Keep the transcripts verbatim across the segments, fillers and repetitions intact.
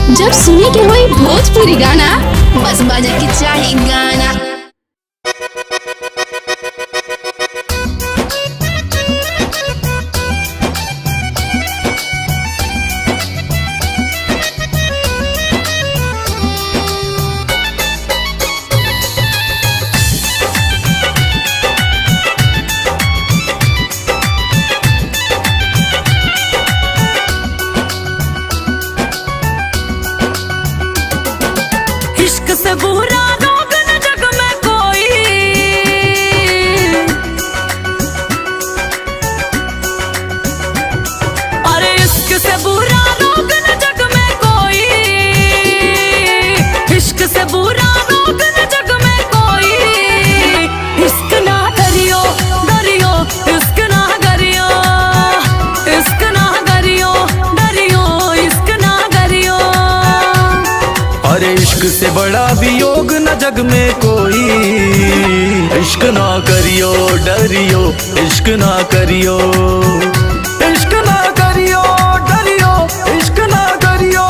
जब सुने के होई भोजपुरी गाना, बस बजे के चाही गाना। इश्क से बुरा रोग न जग में कोई, अरे इश्क से बुरा रोग न जग में कोई, इश्क से बुरा रोग न जग में कोई। इश्क ना करियो डरियो, इश्क ना करियो, इश्क ना करियो डरियो, इश्क ना करियो। अरे इश्क से बड़ा वियोग न जग में कोई, इश्क ना करियो डरियो, इश्क ना करियो, इश्क ना करियो डरियो, इश्क ना करियो।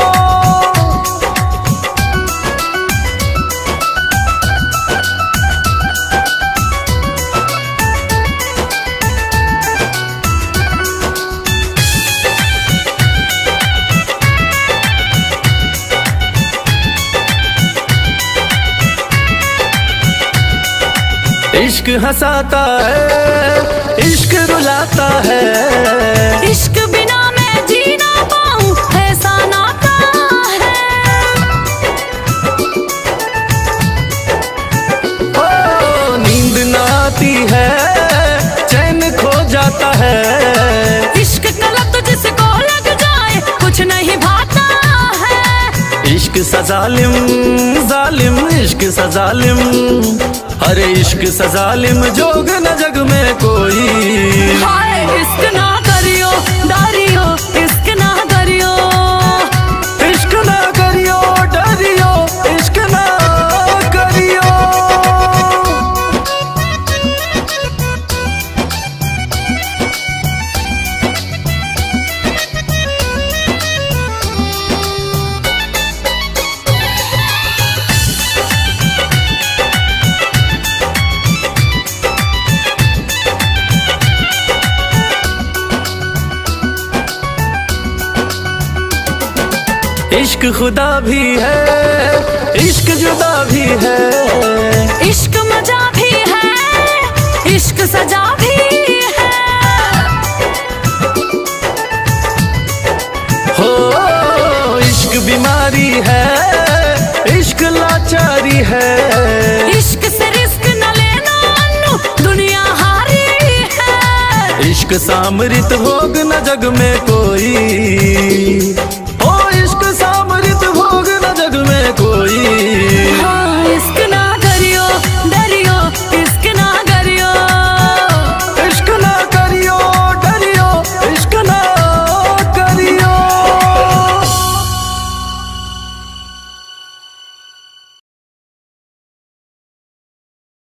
इश्क हंसाता है, इश्क रुलाता है, इश्क बिना मैं जी ना पाऊं ऐसा नाता है। ओ नींद ना आती है, चैन खो जाता है। इश्क का लत जिसको लग जाए कुछ नहीं भाता है। इश्क सा जालिम जालिम, इश्क सा जालिम, अरे इश्क सा जालिम जोग न जग में कोई। हाय इश्क ना करियो डरियो, इश्क ना करियो, इश्क ना करियो डरियो, इश्क ना करियो। इश्क खुदा भी है, इश्क जुदा भी है, इश्क मजा भी है, इश्क सजा भी है। हो इश्क बीमारी है, इश्क लाचारी है। इश्क से रिस्क न लेना अन्नू दुनिया हारी है। इश्क सामृत होग न जग में कोई।